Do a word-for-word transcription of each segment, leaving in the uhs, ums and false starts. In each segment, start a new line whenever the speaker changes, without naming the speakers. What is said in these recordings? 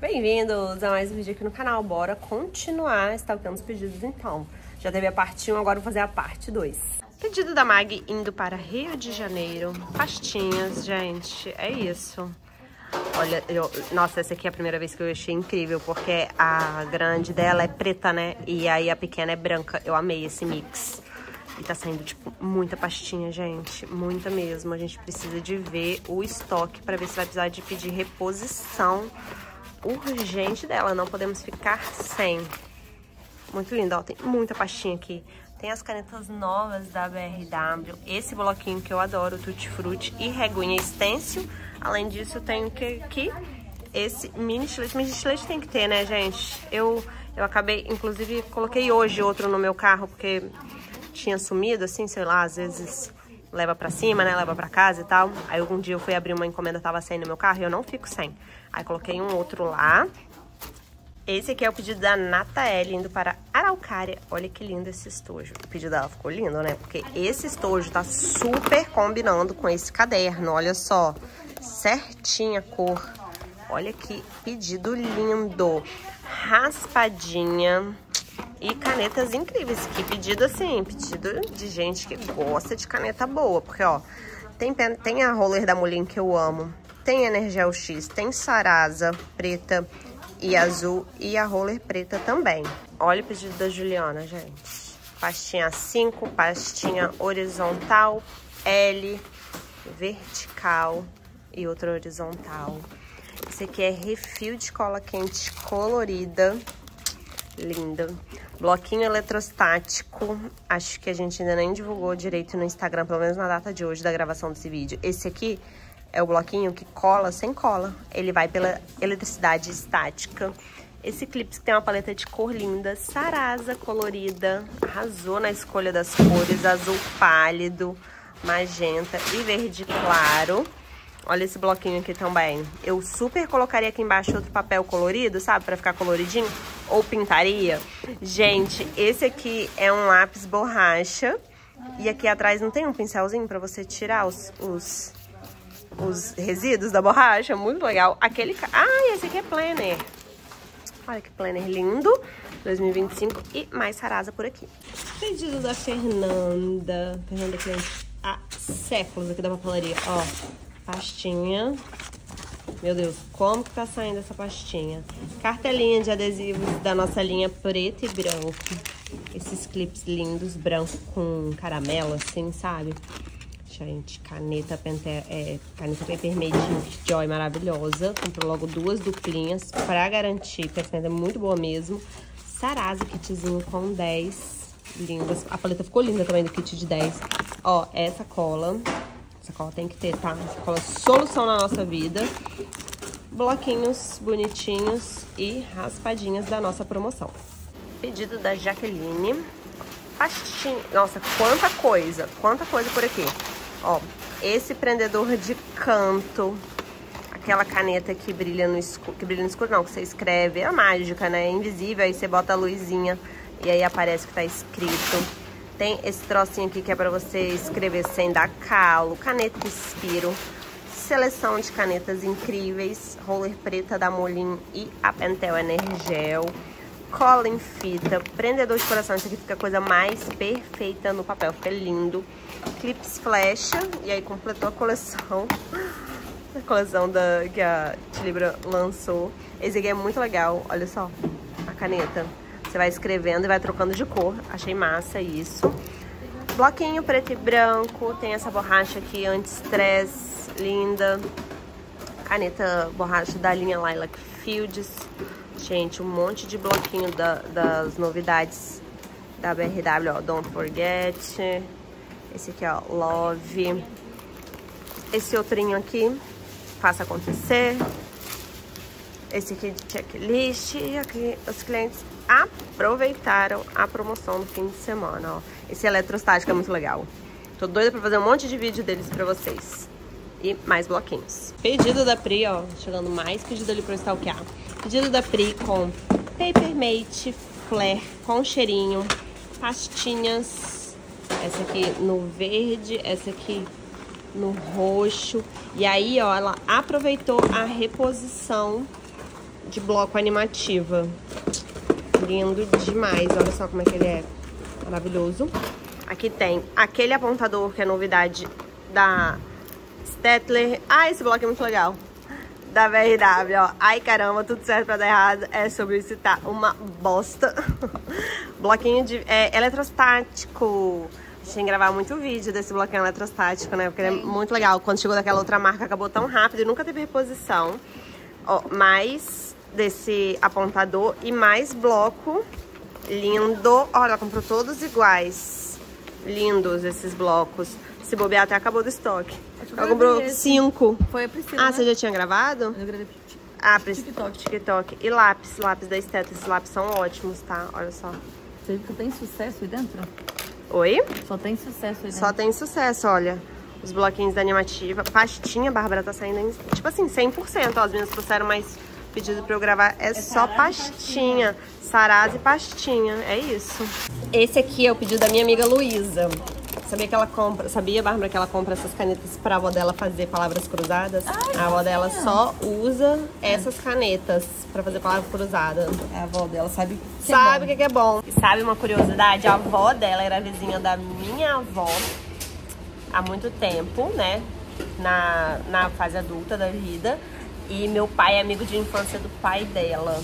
Bem-vindos a mais um vídeo aqui no canal. Bora continuar stalkeando os pedidos então. Já teve a parte um, agora vou fazer a parte dois. Pedido da Mag indo para Rio de Janeiro. Pastinhas, gente, é isso. Olha, eu, nossa, essa aqui é a primeira vez que eu achei incrível, porque a grande dela é preta, né? E aí a pequena é branca. Eu amei esse mix. E tá saindo, tipo, muita pastinha, gente. Muita mesmo. A gente precisa de ver o estoque pra ver se vai precisar de pedir reposição urgente dela. Não podemos ficar sem. Muito lindo, ó. Tem muita pastinha aqui. Tem as canetas novas da B R W. Esse bloquinho que eu adoro, Tutti Frutti e reguinha stencil. Além disso, tem o que aqui? Esse mini estilete. Mini estilete tem que ter, né, gente? Eu, eu acabei, inclusive, coloquei hoje outro no meu carro, porque tinha sumido, assim, sei lá, às vezes leva pra cima, né, leva pra casa e tal. Aí algum dia eu fui abrir uma encomenda, tava sem no meu carro e eu não fico sem. Aí coloquei um outro lá. Esse aqui é o pedido da Nataele, indo para Araucária. Olha que lindo esse estojo. O pedido dela ficou lindo, né? Porque esse estojo tá super combinando com esse caderno, olha só. Certinha a cor. Olha que pedido lindo. Raspadinha. E canetas incríveis. Que pedido assim, pedido de gente que gosta de caneta boa. Porque, ó, tem, tem a roller da Molin que eu amo. Tem Energel X, tem Sarasa preta e azul. E a roller preta também. Olha o pedido da Juliana, gente. Pastinha cinco, pastinha horizontal, L, vertical e outra horizontal. Esse aqui é refil de cola quente colorida. Linda. Bloquinho eletrostático. Acho que a gente ainda nem divulgou direito no Instagram, pelo menos na data de hoje da gravação desse vídeo. Esse aqui é o bloquinho que cola sem cola. Ele vai pela eletricidade estática. Esse clipe que tem uma paleta de cor linda. Sarasa colorida. Arrasou na escolha das cores. Azul pálido, magenta e verde claro. Olha esse bloquinho aqui também. Eu super colocaria aqui embaixo outro papel colorido, sabe? Pra ficar coloridinho. Ou pintaria. Gente, esse aqui é um lápis borracha. E aqui atrás não tem um pincelzinho pra você tirar os, os, os resíduos da borracha? Muito legal. Aquele... Ah, esse aqui é planner. Olha que planner lindo. dois mil e vinte e cinco. E mais Sarasa por aqui. Pedido da Fernanda. Fernanda cliente há séculos aqui da papelaria. Ó. Pastinha. Meu Deus, como que tá saindo essa pastinha? Cartelinha de adesivos da nossa linha preto e branco. Esses clipes lindos, branco com caramelo, assim, sabe? Gente, caneta Pantera, é, caneta Papermate Joy maravilhosa. Comprou logo duas duplinhas pra garantir, porque essa caneta é muito boa mesmo. Sarasa, kitzinho com dez. Lindas. A paleta ficou linda também do kit de dez. Ó, essa cola... Essa cola tem que ter, tá? Essa cola é solução na nossa vida. Bloquinhos bonitinhos e raspadinhas da nossa promoção. Pedido da Jaqueline. Pastinha. Nossa, quanta coisa. Quanta coisa por aqui. Ó, esse prendedor de canto. Aquela caneta que brilha no escuro. Que brilha no escuro não, que você escreve. É mágica, né? É invisível. Aí você bota a luzinha e aí aparece que tá escrito. Tem esse trocinho aqui que é pra você escrever sem dar calo. Caneta Inspiro. Seleção de canetas incríveis. Roller preta da Molin e a Pentel Energel. Cola em fita. Prendedor de coração. Isso aqui fica a coisa mais perfeita no papel. Fica lindo. Clips flecha. E aí completou a coleção. A coleção da, que a Tilibra lançou. Esse aqui é muito legal. Olha só a caneta. Você vai escrevendo e vai trocando de cor. Achei massa isso. Bloquinho preto e branco. Tem essa borracha aqui anti-stress. Linda. Caneta borracha da linha Lilac Fields. Gente, um monte de bloquinho da, das novidades da B R W. Ó, Don't Forget. Esse aqui, ó, Love. Esse outrinho aqui, Faça Acontecer. Esse aqui de checklist. E aqui os clientes aproveitaram a promoção do fim de semana, ó. Esse eletrostático é muito legal. Tô doida pra fazer um monte de vídeo deles pra vocês. E mais bloquinhos. Pedido da Pri, ó. Chegando mais pedido ali pro stalkear. Pedido da Pri com Papermate Flare com cheirinho. Pastinhas. Essa aqui no verde. Essa aqui no roxo. E aí, ó, ela aproveitou a reposição de bloco animativa. Lindo demais, olha só como é que ele é. Maravilhoso. Aqui tem aquele apontador que é novidade da Staedtler. Ah, esse bloco é muito legal. Da V R W, ó. Ai, caramba, tudo certo pra dar errado. É sobre isso, tá uma bosta. Bloquinho de... É, eletrostático. A gente tem que gravar muito vídeo desse bloquinho eletrostático, né? Porque ele é muito legal. Quando chegou daquela outra marca, acabou tão rápido e nunca teve reposição. Ó, mais desse apontador e mais bloco. Lindo. Olha, ela comprou todos iguais. Lindos esses blocos. Se bobear, até acabou do estoque. Ela comprou cinco.
Foi a Priscila,
Ah,
né?
você já tinha gravado?
Eu gravei
Ah, Pris...
TikTok.
TikTok. E lápis, lápis da Staedtler. Esses lápis são ótimos, tá? Olha só.
Você viu que tem sucesso aí dentro?
Oi?
Só tem sucesso aí dentro.
Só tem sucesso, olha. Os bloquinhos da Animativa. Pastinha, a Bárbara tá saindo em, tipo assim, cem por cento. Ó, as meninas trouxeram mais pedido pra eu gravar. É, é só pastinha. Sarasa e pastinha. É isso. Esse aqui é o pedido da minha amiga Luísa. Sabia que ela compra, sabia, Bárbara, que ela compra essas canetas pra avó dela fazer palavras cruzadas? Ai, a avó dela só usa essas canetas pra fazer palavras cruzadas.
A avó dela sabe que
Sabe o que, que é bom. E sabe uma curiosidade? A avó dela era vizinha da minha avó há muito tempo, né? Na, na fase adulta da vida. E meu pai é amigo de infância do pai dela.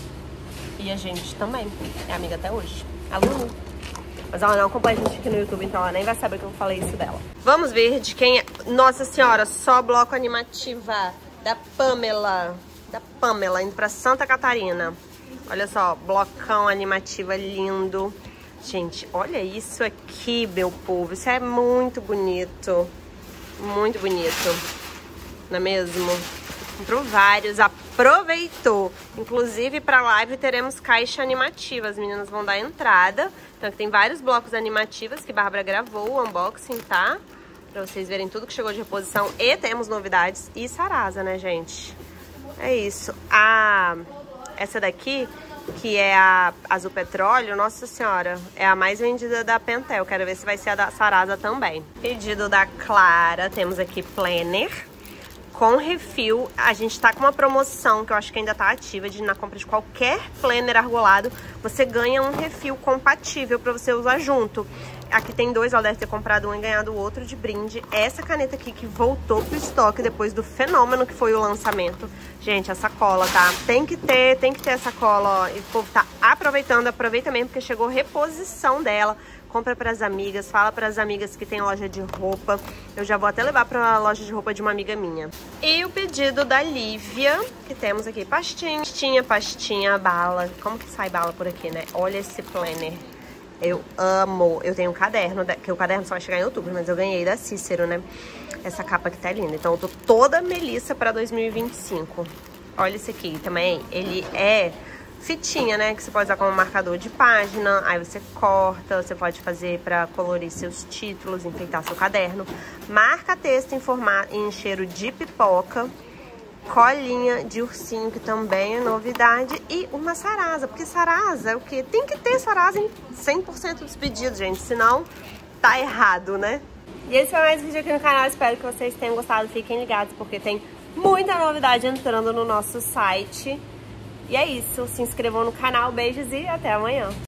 E a gente também. É amiga até hoje. A Lulu. Mas ela não acompanha a gente aqui no YouTube, então ela nem vai saber que eu falei isso dela. Vamos ver de quem é... Nossa senhora, só bloco animativa da Pamela. Da Pamela, indo pra Santa Catarina. Olha só, blocão animativa lindo. Gente, olha isso aqui, meu povo. Isso é muito bonito. Muito bonito. Não é mesmo? Comprou vários, aproveitou. Inclusive, pra live teremos caixa animativa. As meninas vão dar entrada. Então, aqui tem vários blocos animativos que a Bárbara gravou o unboxing, tá? Pra vocês verem tudo que chegou de reposição. E temos novidades e Sarasa, né, gente? É isso. A... Essa daqui, que é a azul petróleo, nossa senhora, é a mais vendida da Pentel. Quero ver se vai ser a da Sarasa também. Pedido da Clara, temos aqui planner com refil. A gente tá com uma promoção que eu acho que ainda tá ativa, de na compra de qualquer planner argolado, você ganha um refil compatível pra você usar junto. Aqui tem dois, ela deve ter comprado um e ganhado o outro de brinde. Essa caneta aqui que voltou pro estoque depois do fenômeno que foi o lançamento. Gente, essa cola, tá? Tem que ter, tem que ter essa cola, ó. E o povo tá aproveitando, aproveita mesmo, porque chegou reposição dela. Compra pras amigas, fala pras amigas que tem loja de roupa. Eu já vou até levar pra loja de roupa de uma amiga minha. E o pedido da Lívia, que temos aqui pastinha, pastinha, pastinha, bala. Como que sai bala por aqui, né? Olha esse planner. Eu amo. Eu tenho um caderno, que o caderno só vai chegar em outubro, mas eu ganhei da Cícero, né? Essa capa que tá linda. Então eu tô toda Melissa pra dois mil e vinte e cinco. Olha esse aqui também. Ele é... fitinha, né, que você pode usar como marcador de página, aí você corta, você pode fazer pra colorir seus títulos, enfeitar seu caderno. Marca texto em formato, em cheiro de pipoca, colinha de ursinho, que também é novidade, e uma Sarasa, porque Sarasa é o quê? Tem que ter Sarasa em cem por cento dos pedidos, gente, senão tá errado, né? E esse foi mais um vídeo aqui no canal, espero que vocês tenham gostado, fiquem ligados, porque tem muita novidade entrando no nosso site. E é isso, se inscrevam no canal, beijos e até amanhã.